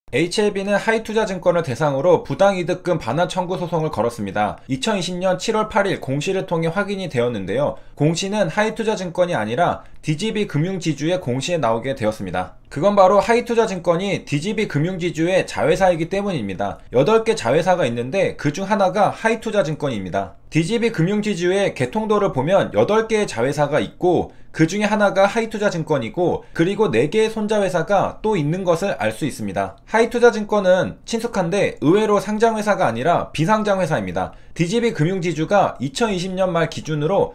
HLB는 하이투자증권을 대상으로 부당이득금 반환 청구 소송을 걸었습니다. 2020년 7월 8일 공시를 통해 확인이 되었는데요. 공시는 하이투자증권이 아니라 DGB 금융지주의 공시에 나오게 되었습니다. 그건 바로 하이투자증권이 DGB 금융지주의 자회사이기 때문입니다. 8개 자회사가 있는데 그중 하나가 하이투자증권입니다. DGB 금융지주의 개통도를 보면 8개의 자회사가 있고 그 중에 하나가 하이투자증권이고 그리고 4개의 손자회사가 또 있는 것을 알 수 있습니다. 하이투자증권은 친숙한데 의외로 상장회사가 아니라 비상장회사입니다. DGB 금융지주가 2020년 말 기준으로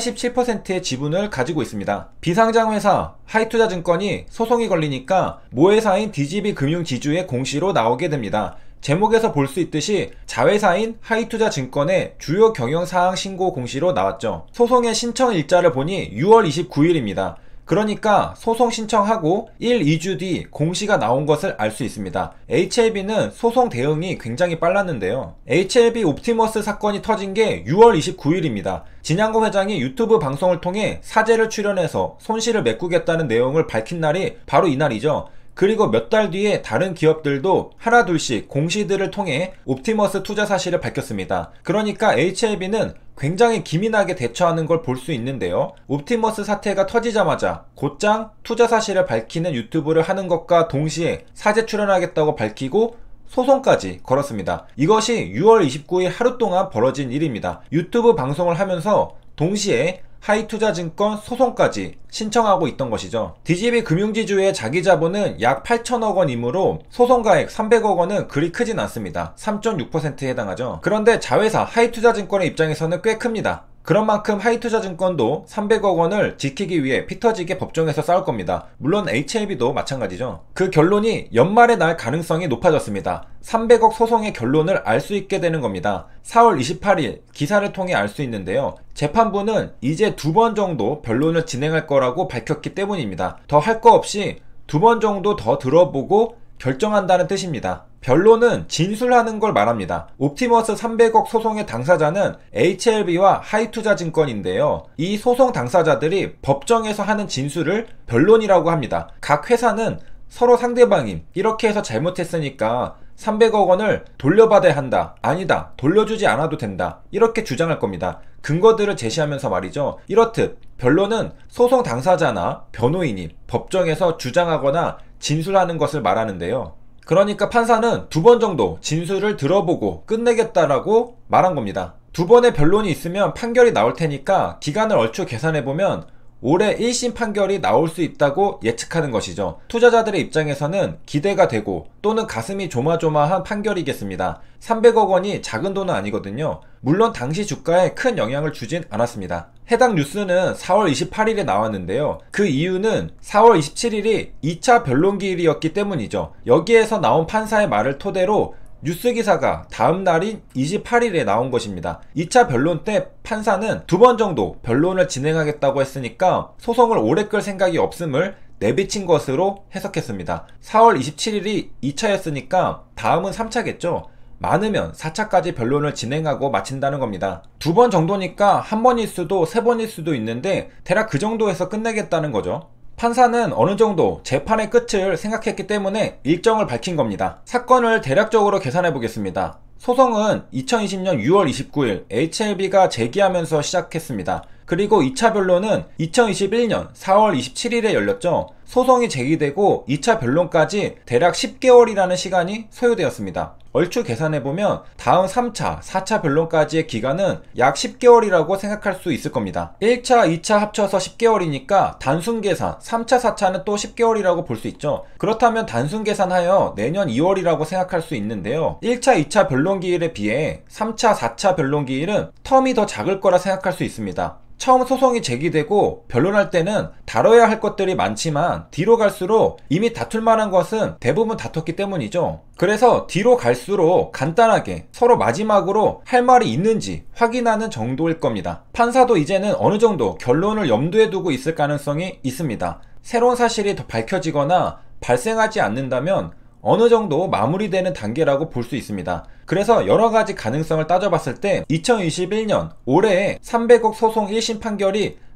87%의 지분을 가지고 있습니다. 비상장회사 하이투자증권이 소송이 걸리니까 모회사인 DGB금융지주의 공시로 나오게 됩니다. 제목에서 볼 수 있듯이 자회사인 하이투자증권의 주요 경영사항 신고 공시로 나왔죠. 소송의 신청 일자를 보니 6월 29일입니다. 그러니까 소송 신청하고 1, 2주 뒤 공시가 나온 것을 알 수 있습니다. HLB는 소송 대응이 굉장히 빨랐는데요. HLB 옵티머스 사건이 터진 게 6월 29일입니다. 진양고 회장이 유튜브 방송을 통해 사재를 출연해서 손실을 메꾸겠다는 내용을 밝힌 날이 바로 이날이죠. 그리고 몇 달 뒤에 다른 기업들도 하나둘씩 공시들을 통해 옵티머스 투자 사실을 밝혔습니다. 그러니까 HLB는 굉장히 기민하게 대처하는 걸 볼 수 있는데요. 옵티머스 사태가 터지자마자 곧장 투자 사실을 밝히는 유튜브를 하는 것과 동시에 사재 출연하겠다고 밝히고 소송까지 걸었습니다. 이것이 6월 29일 하루 동안 벌어진 일입니다. 유튜브 방송을 하면서 동시에 하이투자증권 소송까지 신청하고 있던 것이죠. DGB금융지주의 자기자본은 약 8천억 원이므로 소송가액 300억 원은 그리 크진 않습니다. 3.6%에 해당하죠. 그런데 자회사 하이투자증권의 입장에서는 꽤 큽니다. 그런 만큼 하이투자증권도 300억 원을 지키기 위해 피터지게 법정에서 싸울 겁니다. 물론 HLB도 마찬가지죠. 그 결론이 연말에 날 가능성이 높아졌습니다. 300억 소송의 결론을 알 수 있게 되는 겁니다. 4월 28일 기사를 통해 알 수 있는데요. 재판부는 이제 2번 정도 변론을 진행할 거라고 밝혔기 때문입니다. 더 할 거 없이 2번 정도 더 들어보고 결정한다는 뜻입니다. 변론은 진술하는 걸 말합니다. 옵티머스 300억 소송의 당사자는 HLB와 하이투자증권인데요. 이 소송 당사자들이 법정에서 하는 진술을 변론이라고 합니다. 각 회사는 서로 상대방이 이렇게 해서 잘못했으니까 300억 원을 돌려받아야 한다. 아니다. 돌려주지 않아도 된다. 이렇게 주장할 겁니다. 근거들을 제시하면서 말이죠. 이렇듯 변론은 소송 당사자나 변호인이 법정에서 주장하거나 진술하는 것을 말하는데요. 그러니까 판사는 2번 정도 진술을 들어보고 끝내겠다라고 말한 겁니다. 2번의 변론이 있으면 판결이 나올 테니까 기간을 얼추 계산해보면 올해 1심 판결이 나올 수 있다고 예측하는 것이죠. 투자자들의 입장에서는 기대가 되고 또는 가슴이 조마조마한 판결이겠습니다. 300억 원이 작은 돈은 아니거든요. 물론 당시 주가에 큰 영향을 주진 않았습니다. 해당 뉴스는 4월 28일에 나왔는데요. 그 이유는 4월 27일이 2차 변론기일이었기 때문이죠. 여기에서 나온 판사의 말을 토대로 뉴스 기사가 다음 날인 28일에 나온 것입니다. 2차 변론 때 판사는 2번 정도 변론을 진행하겠다고 했으니까 소송을 오래 끌 생각이 없음을 내비친 것으로 해석했습니다. 4월 27일이 2차였으니까 다음은 3차겠죠. 많으면 4차까지 변론을 진행하고 마친다는 겁니다. 2번 정도니까 1번일 수도 3번일 수도 있는데 대략 그 정도에서 끝내겠다는 거죠. 판사는 어느 정도 재판의 끝을 생각했기 때문에 일정을 밝힌 겁니다. 사건을 대략적으로 계산해 보겠습니다. 소송은 2020년 6월 29일 HLB가 제기하면서 시작했습니다. 그리고 2차 변론은 2021년 4월 27일에 열렸죠. 소송이 제기되고 2차 변론까지 대략 10개월이라는 시간이 소요되었습니다. 얼추 계산해보면 다음 3차, 4차 변론까지의 기간은 약 10개월이라고 생각할 수 있을 겁니다. 1차, 2차 합쳐서 10개월이니까 단순 계산, 3차, 4차는 또 10개월이라고 볼 수 있죠. 그렇다면 단순 계산하여 내년 2월이라고 생각할 수 있는데요. 1차, 2차 변론기일에 비해 3차, 4차 변론기일은 텀이 더 작을 거라 생각할 수 있습니다. 처음 소송이 제기되고 변론할 때는 다뤄야 할 것들이 많지만 뒤로 갈수록 이미 다툴 만한 것은 대부분 다퉜기 때문이죠. 그래서 뒤로 갈수록 간단하게 서로 마지막으로 할 말이 있는지 확인하는 정도일 겁니다. 판사도 이제는 어느 정도 결론을 염두에 두고 있을 가능성이 있습니다. 새로운 사실이 더 밝혀지거나 발생하지 않는다면 어느 정도 마무리되는 단계라고 볼 수 있습니다. 그래서 여러가지 가능성을 따져봤을 때 2021년 올해에 300억 소송 1심 판결이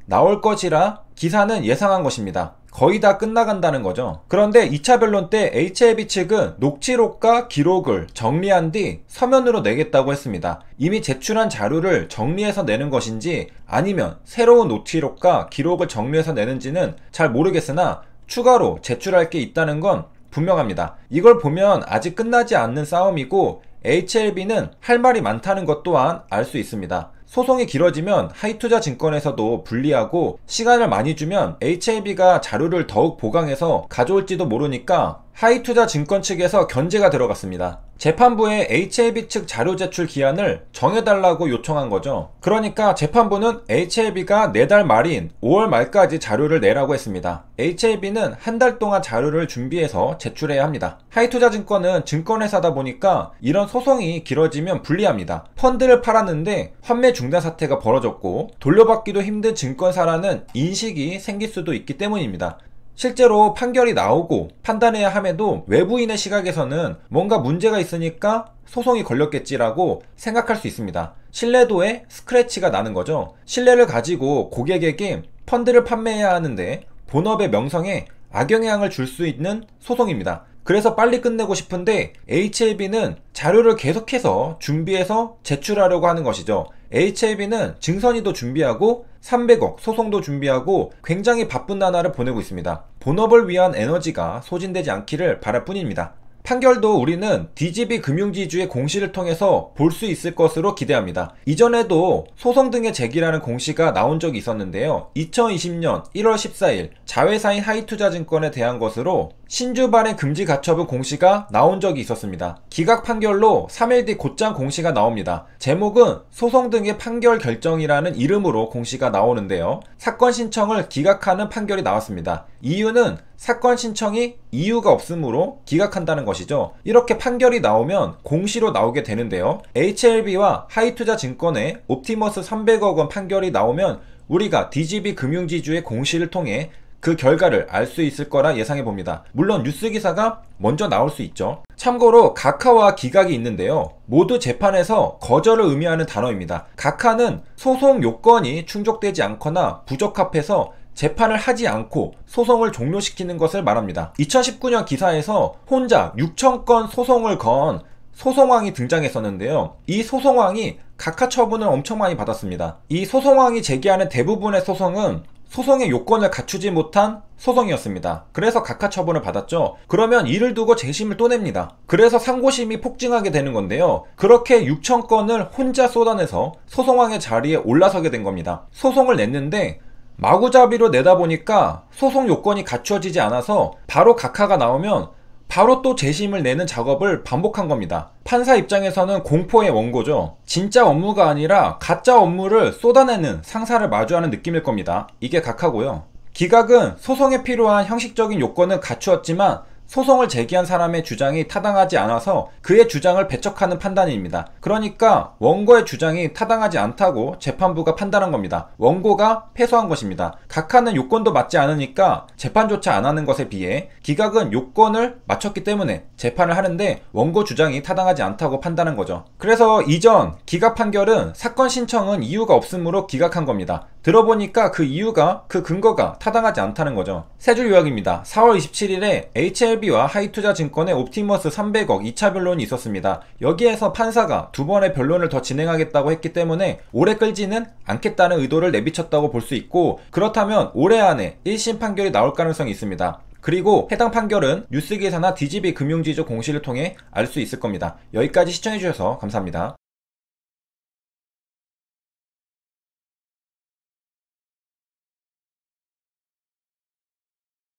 나올 것이라 기사는 예상한 것입니다. 거의 다 끝나간다는 거죠. 그런데 2차 변론 때 HLB 측은 녹취록과 기록을 정리한 뒤 서면으로 내겠다고 했습니다. 이미 제출한 자료를 정리해서 내는 것인지 아니면 새로운 녹취록과 기록을 정리해서 내는지는 잘 모르겠으나 추가로 제출할 게 있다는 건 분명합니다. 이걸 보면 아직 끝나지 않는 싸움이고 HLB는 할 말이 많다는 것 또한 알 수 있습니다. 소송이 길어지면 하이투자증권에서도 불리하고 시간을 많이 주면 HLB가 자료를 더욱 보강해서 가져올지도 모르니까 하이투자증권 측에서 견제가 들어갔습니다. 재판부에 HLB 측 자료 제출 기한을 정해달라고 요청한 거죠. 그러니까 재판부는 HLB가 내달 말인 5월 말까지 자료를 내라고 했습니다. HLB는 한 달 동안 자료를 준비해서 제출해야 합니다. 하이투자증권은 증권회사다 보니까 이런 소송이 길어지면 불리합니다. 펀드를 팔았는데 환매 중단 사태가 벌어졌고 돌려받기도 힘든 증권사라는 인식이 생길 수도 있기 때문입니다. 실제로 판결이 나오고 판단해야 함에도 외부인의 시각에서는 뭔가 문제가 있으니까 소송이 걸렸겠지라고 생각할 수 있습니다. 신뢰도에 스크래치가 나는 거죠. 신뢰를 가지고 고객에게 펀드를 판매해야 하는데 본업의 명성에 악영향을 줄 수 있는 소송입니다. 그래서 빨리 끝내고 싶은데 HLB는 자료를 계속해서 준비해서 제출하려고 하는 것이죠. HLB는 증선이도 준비하고 300억 소송도 준비하고 굉장히 바쁜 나날을 보내고 있습니다. 본업을 위한 에너지가 소진되지 않기를 바랄 뿐입니다. 판결도 우리는 DGB 금융지주의 공시를 통해서 볼 수 있을 것으로 기대합니다. 이전에도 소송 등의 제기라는 공시가 나온 적이 있었는데요. 2020년 1월 14일 자회사인 하이투자증권에 대한 것으로 신주 발행 금지 가처분 공시가 나온 적이 있었습니다. 기각 판결로 3일 뒤 곧장 공시가 나옵니다. 제목은 소송 등의 판결 결정이라는 이름으로 공시가 나오는데요. 사건 신청을 기각하는 판결이 나왔습니다. 이유는 사건 신청이 이유가 없으므로 기각한다는 것이죠. 이렇게 판결이 나오면 공시로 나오게 되는데요. HLB와 하이투자증권의 옵티머스 300억 원 판결이 나오면 우리가 DGB 금융지주의 공시를 통해 그 결과를 알 수 있을 거라 예상해 봅니다. 물론 뉴스 기사가 먼저 나올 수 있죠. 참고로 각하와 기각이 있는데요. 모두 재판에서 거절을 의미하는 단어입니다. 각하는 소송 요건이 충족되지 않거나 부적합해서 재판을 하지 않고 소송을 종료시키는 것을 말합니다. 2019년 기사에서 혼자 6,000건 소송을 건 소송왕이 등장했었는데요. 이 소송왕이 각하 처분을 엄청 많이 받았습니다. 이 소송왕이 제기하는 대부분의 소송은 소송의 요건을 갖추지 못한 소송이었습니다. 그래서 각하 처분을 받았죠. 그러면 이를 두고 재심을 또 냅니다. 그래서 상고심이 폭증하게 되는 건데요. 그렇게 6,000건을 혼자 쏟아내서 소송왕의 자리에 올라서게 된 겁니다. 소송을 냈는데 마구잡이로 내다 보니까 소송 요건이 갖추어지지 않아서 바로 각하가 나오면 바로 또 재심을 내는 작업을 반복한 겁니다. 판사 입장에서는 공포의 원고죠. 진짜 업무가 아니라 가짜 업무를 쏟아내는 상사를 마주하는 느낌일 겁니다. 이게 각하고요. 기각은 소송에 필요한 형식적인 요건은 갖추었지만 소송을 제기한 사람의 주장이 타당하지 않아서 그의 주장을 배척하는 판단입니다. 그러니까 원고의 주장이 타당하지 않다고 재판부가 판단한 겁니다. 원고가 패소한 것입니다. 각하는 요건도 맞지 않으니까 재판조차 안 하는 것에 비해 기각은 요건을 맞췄기 때문에 재판을 하는데 원고 주장이 타당하지 않다고 판단한 거죠. 그래서 이전 기각 판결은 사건 신청은 이유가 없으므로 기각한 겁니다. 들어보니까 그 이유가, 그 근거가 타당하지 않다는 거죠. 세 줄 요약입니다. 4월 27일에 HLB와 하이투자증권의 옵티머스 300억 2차 변론이 있었습니다. 여기에서 판사가 두 번의 변론을 더 진행하겠다고 했기 때문에 오래 끌지는 않겠다는 의도를 내비쳤다고 볼 수 있고, 그렇다면 올해 안에 1심 판결이 나올 가능성이 있습니다. 그리고 해당 판결은 뉴스기사나 DGB 금융지주 공시를 통해 알 수 있을 겁니다. 여기까지 시청해주셔서 감사합니다.